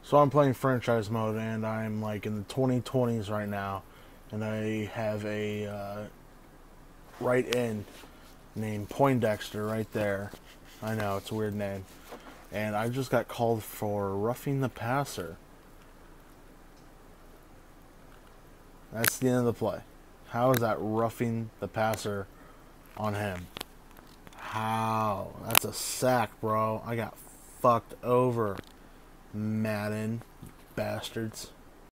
So I'm playing franchise mode, and I'm like in the 2020s right now, and I have a right end named Poindexter right there. I know it's a weird name, and I just got called for roughing the passer. That's the end of the play. How is that roughing the passer on him? How? That's a sack, bro. I got fucked over, Madden bastards.